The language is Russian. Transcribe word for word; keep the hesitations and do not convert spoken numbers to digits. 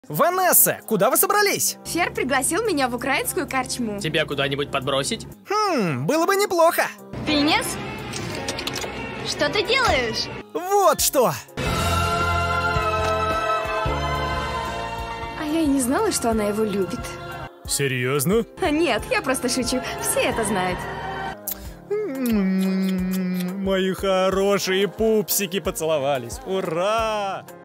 Ванесса, куда вы собрались? Фер пригласил меня в украинскую корчму. Тебя куда-нибудь подбросить? Хм, было бы неплохо. Финес? Что ты делаешь? Вот что! А я и не знала, что она его любит. Серьезно? А нет, я просто шучу. Все это знают. Мои хорошие пупсики поцеловались. Ура!